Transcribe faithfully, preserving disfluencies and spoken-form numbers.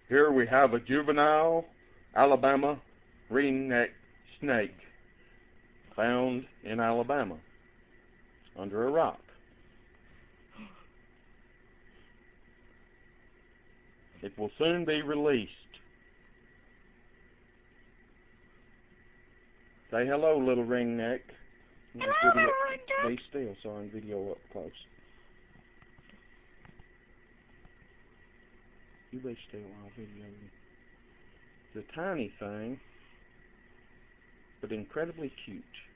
Here we have a juvenile Alabama ringneck snake found in Alabama under a rock. It will soon be released. Say hello, little ringneck. Hello, video, little be still so I can video up close. You be still while I video you. It's a tiny thing, but incredibly cute.